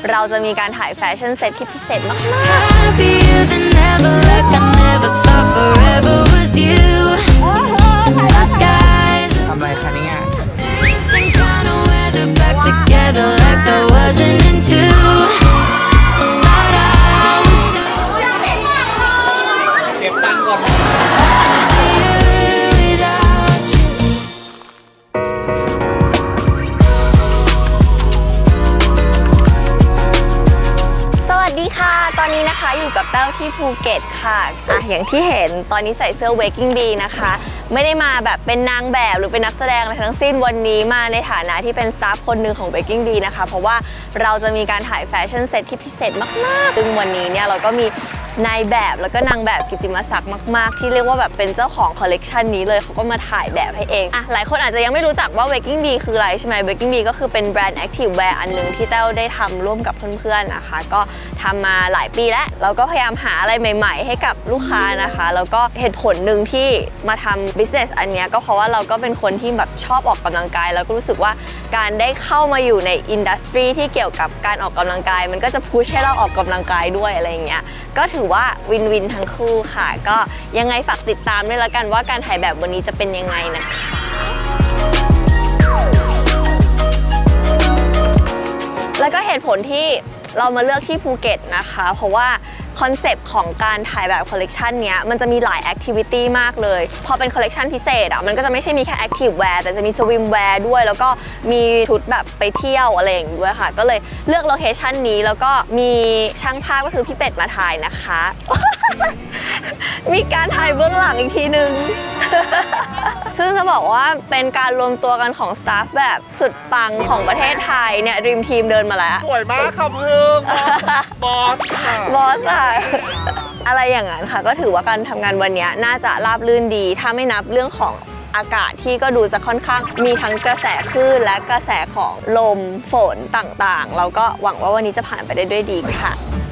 เราจะมีการถ่ายแฟชั่นเซตที่พิเศษมากทำไรคะเนี่ยเก็บตังค์ก่อนสวัสดีค่ะตอนนี้นะคะอยู่กับแต้วที่ภูเก็ตค่ะอย่างที่เห็นตอนนี้ใส่เสื้อ Waking Bee นะคะไม่ได้มาแบบเป็นนางแบบหรือเป็นนักแสดงอะไรทั้งสิ้นวันนี้มาในฐานะที่เป็นสตาฟคนหนึ่งของ Waking Bee นะคะเพราะว่าเราจะมีการถ่ายแฟชั่นเซตที่พิเศษมากๆซึ่งวันนี้เนี่ยเราก็มีนายแบบแล้วก็นางแบบกิตติมศักดิ์มากๆที่เรียกว่าแบบเป็นเจ้าของคอลเลกชันนี้เลยเขาก็มาถ่ายแบบให้เองหลายคนอาจจะยังไม่รู้จักว่า Waking Bee คืออะไรใช่ไหม Waking Bee ก็คือเป็นแบรนด์ Active Wear อันนึงที่แต้วได้ทำร่วมกับเพื่อนๆนะคะก็ทำมาหลายปีแล้วเราก็พยายามหาอะไรใหม่ๆให้กับลูกค้านะคะแล้วก็เหตุผลหนึ่งที่มาทำ business อันนี้ก็เพราะว่าเราก็เป็นคนที่แบบชอบออกกำลังกายแล้วก็รู้สึกว่าการได้เข้ามาอยู่ในอินดัสทรีที่เกี่ยวกับการออกกำลังกายมันก็จะพุชให้เราออกกำลังกายด้วยอะไรอย่างเงี้ยก็ถือว่าวินวินทั้งคู่ค่ะก็ยังไงฝากติดตามด้วยละกันว่าการถ่ายแบบวันนี้จะเป็นยังไงนะคะแล้วก็เหตุผลที่เรามาเลือกที่ภูเก็ตนะคะเพราะว่าคอนเซปต์ของการถ่ายแบบคอลเลกชันนี้มันจะมีหลายแอคทิวิตี้มากเลยพอเป็นคอลเลกชันพิเศษมันก็จะไม่ใช่มีแค่แอคทีฟแวร์แต่จะมีสวิมแวร์ด้วยแล้วก็มีชุดแบบไปเที่ยวอะไรอย่างนี้ด้วยค่ะก็เลยเลือกโลเคชันนี้แล้วก็มีช่างภาพก็คือพี่เป็ดมาถ่ายนะคะ มีการถ่ายเบื้องหลังอีกทีนึง ซึ่งจะบอกว่าเป็นการรวมตัวกันของสตาฟแบบสุดปังของประเทศไทยเนี่ยรีมทีมเดินมาแล้วสวยมากค่ะพึ่งบอสอะไรอย่างนั้นค่ะก็ถือว่าการทำงานวันนี้น่าจะราบรื่นดีถ้าไม่นับเรื่องของอากาศที่ก็ดูจะค่อนข้างมีทั้งกระแสคลื่นและกระแสของลมฝนต่างๆเราก็หวังว่าวันนี้จะผ่านไปได้ด้วยดีค่ะ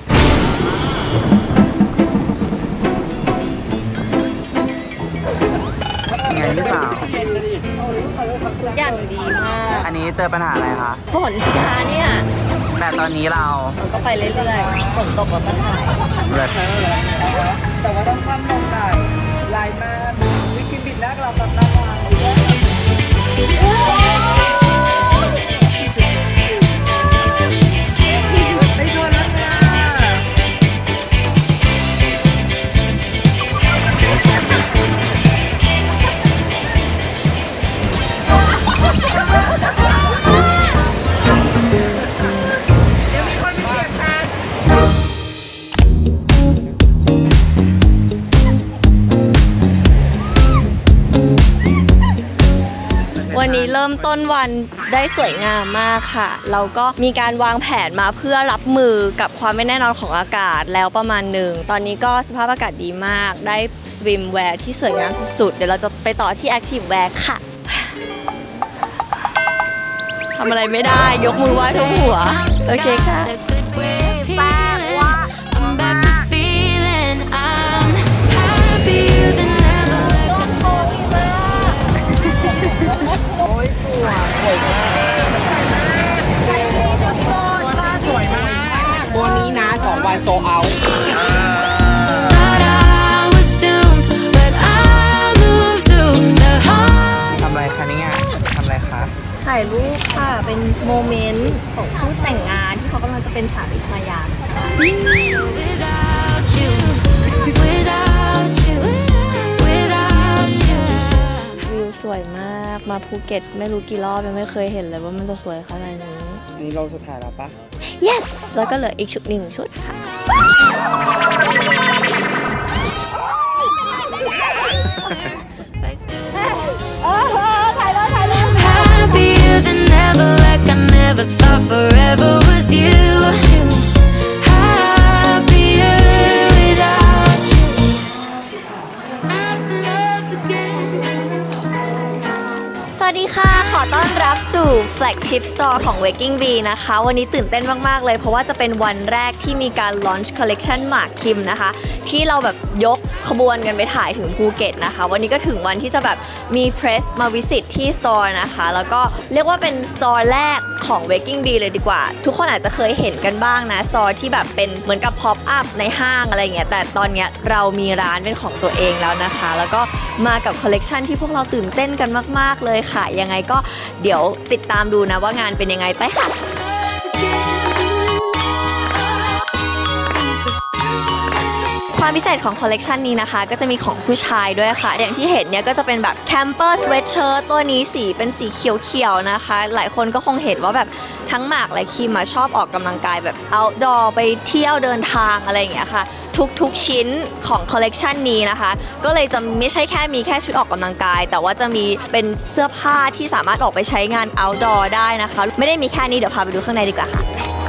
ไงพี่สาวอย่างดีมากอันนี้เจอปัญหาอะไรคะฝนช้าเนี่ยแต่ตอนนี้เราก็ไปเรื่อยๆฝนตกแล้วก็ถ่ายแต่ว่าต้องข้ามลงได้ลายมากวิกิบิดนักเราแบบน่ารักไม่ชวนแล้วค่ะวันนี้เริ่มต้นวันได้สวยงามมากค่ะเราก็มีการวางแผนมาเพื่อรับมือกับความไม่แน่นอนของอากาศแล้วประมาณหนึ่งตอนนี้ก็สภาพอากาศดีมากได้สวิมแวร์ที่สวยงามสุดๆเดี๋ยวเราจะไปต่อที่แอคทีฟแวร์ค่ะทำอะไรไม่ได้ยกมือไหว้ทุกหัวโอเคค่ะตัวนี้นะ2 วันโซเอาทำอะไรคะเนี่ยทำอะไรคะถ่ายรูปค่ะเป็นโมเมนต์ของคู่แต่งงานที่เขากำลังจะเป็นสามีภรรยาวิวสวยมากมาภูเก็ตไม่รู้กี่รอบยังไม่เคยเห็นเลยว่ามันจะสวยขนาดนี้อันนี้เราสุดท้ายแล้วปะ yes แล้วก็เหลืออีกชุด1ชุดค่ะถ่ายเลยสวัสดีค่ะขอต้อนรับสู่ Flash flagship store ของ Waking Bee นะคะวันนี้ตื่นเต้นมากๆเลยเพราะว่าจะเป็นวันแรกที่มีการ launch collection หมากคิมนะคะที่เราแบบยกขบวนกันไปถ่ายถึงภูเก็ตนะคะวันนี้ก็ถึงวันที่จะแบบมี press มา visit ที่ store นะคะแล้วก็เรียกว่าเป็น store แรกของ Waking Bee เลยดีกว่าทุกคนอาจจะเคยเห็นกันบ้างนะ store ที่แบบเป็นเหมือนกับ pop up ในห้างอะไรเงี้ยแต่ตอนเนี้ยเรามีร้านเป็นของตัวเองแล้วนะคะแล้วก็มากับ collection ที่พวกเราตื่นเต้นกันมากๆเลยค่ะยังไงก็เดี๋ยวติดตามดูนะว่างานเป็นยังไงไปค่ะความพิเศษของคอลเลกชันนี้นะคะก็จะมีของผู้ชายด้วยค่ะอย่างที่เห็นเนี่ยก็จะเป็นแบบแคมเปอร์สเวทเชิ้ตตัวนี้สีเป็นสีเขียวๆนะคะหลายคนก็คงเห็นว่าแบบทั้งหมากและคิมชอบออกกำลังกายแบบ outdoor ไปเที่ยวเดินทางอะไรอย่างเงี้ยค่ะทุกชิ้นของคอลเลกชันนี้นะคะก็เลยจะไม่ใช่แค่มีแค่ชุดออกกำลังกายแต่ว่าจะมีเป็นเสื้อผ้าที่สามารถออกไปใช้งาน outdoor ได้นะคะไม่ได้มีแค่นี้เดี๋ยวพาไปดูข้างในดีกว่าค่ะ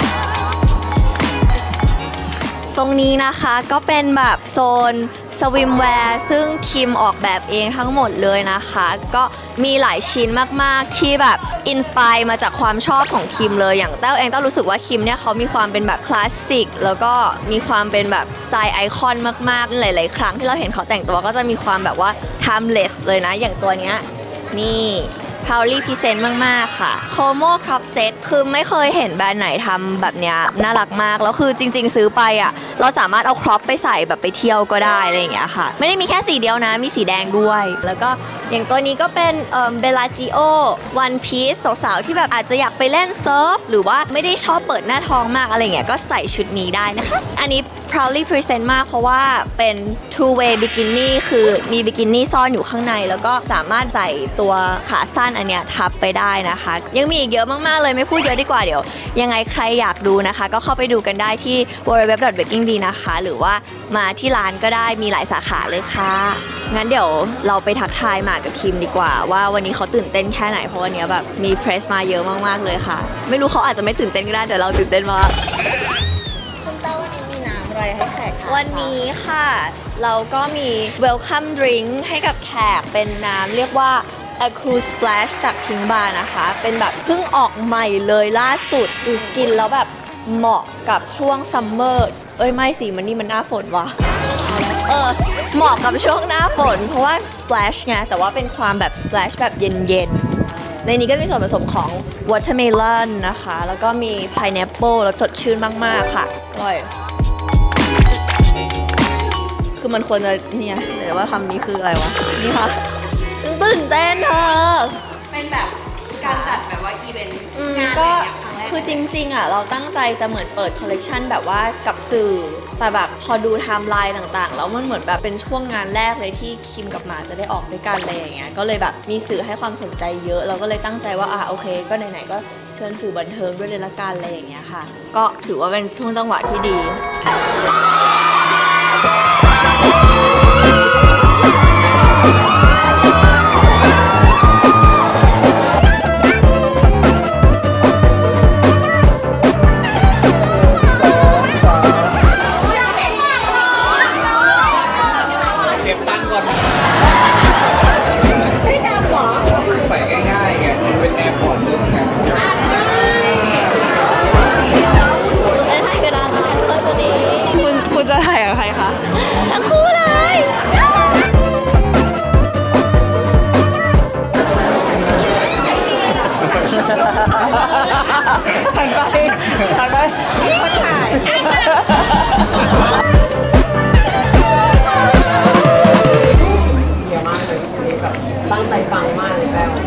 ตรงนี้นะคะก็เป็นแบบโซนสวิมแวร์ซึ่งคิมออกแบบเองทั้งหมดเลยนะคะก็มีหลายชิ้นมากๆที่แบบอินสปายมาจากความชอบของคิมเลยอย่างแต้วเองรู้สึกว่าคิมเนี่ยเขามีความเป็นแบบคลาสสิกแล้วก็มีความเป็นแบบสไตล์ไอคอนมากๆหลายๆครั้งที่เราเห็นเขาแต่งตัวก็จะมีความแบบว่า timeless เลยนะอย่างตัวเนี้ยนี่Proudly Present มากๆค่ะ Como Crop Set คือไม่เคยเห็นแบรนด์ไหนทำแบบเนี้ยน่ารักมากแล้วคือจริงๆซื้อไปอ่ะเราสามารถเอาครอปไปใส่แบบไปเที่ยวก็ได้อะไรอย่างเงี้ยค่ะไม่ได้มีแค่สีเดียวนะมีสีแดงด้วยแล้วก็อย่างตัวนี้ก็เป็นเบลาจิโอ One Piece สาวๆที่แบบอาจจะอยากไปเล่นเซิร์ฟหรือว่าไม่ได้ชอบเปิดหน้าท้องมากอะไรเงี้ยก็ใส่ชุดนี้ได้นะคะอันนี้ Proudly Present มากเพราะว่าเป็น two way bikini คือมีบิกินี่ซ่อนอยู่ข้างในแล้วก็สามารถใส่ตัวขาสั้นอันเนี้ยทับไปได้นะคะยังมีอีกเยอะมากๆเลยไม่พูดเยอะดีกว่าเดี๋ยวยังไงใครอยากดูนะคะก็เข้าไปดูกันได้ที่ www.wakingbee นะคะหรือว่ามาที่ร้านก็ได้มีหลายสาขาเลยค่ะงั้นเดี๋ยวเราไปทักทายหมากกับคิมดีกว่าว่าวันนี้เขาตื่นเต้นแค่ไหนเพราะวันนี้แบบมีเพรสมาเยอะมากๆเลยค่ะไม่รู้เขาอาจจะไม่ตื่นเต้นก็ได้แต่เราตื่นเต้นมากวันนี้ค่ะเราก็มี welcome drink ให้กับแขกเป็นน้ำเรียกว่า Cool Splash จาก Pink Bar นะคะเป็นแบบเพิ่งออกใหม่เลยล่าสุดกินแล้วแบบเหมาะกับช่วงซัมเมอร์ไม่สิมันนี่มันหน้าฝนว่ะเหมาะกับช่วงหน้าฝนเพราะว่า splash ไงแต่ว่าเป็นความแบบ splash แบบเย็นๆในนี้ก็จะมีส่วนผสมของ watermelon นะคะแล้วก็มี pineapple แล้วสดชื่นมากๆค่ะอร่อยคือมันควรจะเนี่ยแต่ว่าคำนี้คืออะไรวะนี่ค่ะฉันตื่นเต้นเธอเป็นแบบการจัดแบบว่าอีเวนต์งานก็คือจริงๆอ่ะเราตั้งใจจะเหมือนเปิดคอลเลกชันแบบว่ากับสื่อแต่แบบพอดูไทม์ไลน์ต่างๆแล้วมันเหมือนแบบเป็นช่วงงานแรกเลยที่คิมกับหมาจะได้ออกด้วยกันอะไรอย่างเงี้ยก็เลยแบบมีสื่อให้ความสนใจเยอะเราก็เลยตั้งใจว่าโอเคก็ไหนๆก็เชิญสื่อบันเทิงด้วยเลยละกันอะไรอย่างเงี้ยค่ะก็ถือว่าเป็นช่วงจังหวะที่ดีถ่ายไปมีคนถ่ายเยอะมากเลยแบบตั้งใจฟังมากเลยแล้ว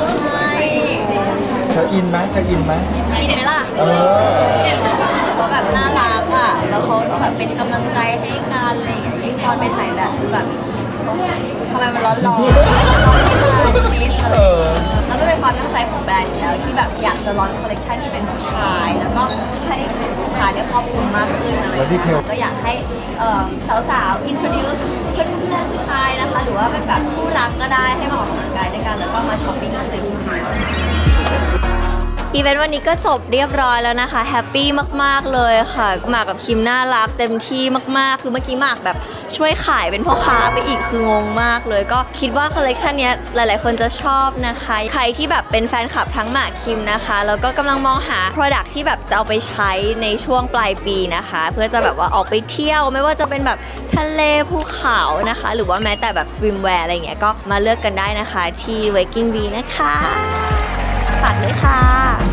เธออินไหมอินไหมล่ะเพราะแบบน่ารักอ่ะแล้วเขาแบบเป็นกำลังใจให้กันอะไรอย่างเงี้ยยิ่งตอนไปถ่ายแบบแบบทำไมมันร้อนๆที่มานิดๆอะไรแล้วก็เป็นความตั้งใจของแบรนด์อยู่แล้วที่แบบอยากจะลอนช์คอลเลคชันที่เป็นผู้ชายแล้วก็ให้ลูกค้าได้ครอบคลุมมากขึ้นอะไรก็อยากให้สาวๆ introduce เพื่อนๆผู้ชายนะคะหรือว่าเป็นแบบคู่รักก็ได้ให้มาออกกำลังกายด้วยกันแล้วก็มาช้อปปิ้งกันเลยอีเวนต์วันนี้ก็จบเรียบร้อยแล้วนะคะแฮปปี้มากๆเลยค่ะหมากกับคิมน่ารักเต็มที่มากๆคือเมื่อกี้หมากแบบช่วยขายเป็นพ่อค้าไปอีกคืองงมากเลยก็คิดว่าคอลเลกชันนี้หลายๆคนจะชอบนะคะใครที่แบบเป็นแฟนคลับทั้งหมากคิมนะคะแล้วก็กำลังมองหา Product ที่แบบจะเอาไปใช้ในช่วงปลายปีนะคะเพื่อจะแบบว่าออกไปเที่ยวไม่ว่าจะเป็นแบบทะเลภูเขานะคะหรือว่าแม้แต่แบบ swimwear อะไรเงี้ยก็มาเลือกกันได้นะคะที่ Waking Bee นะคะฝากเลยค่ะ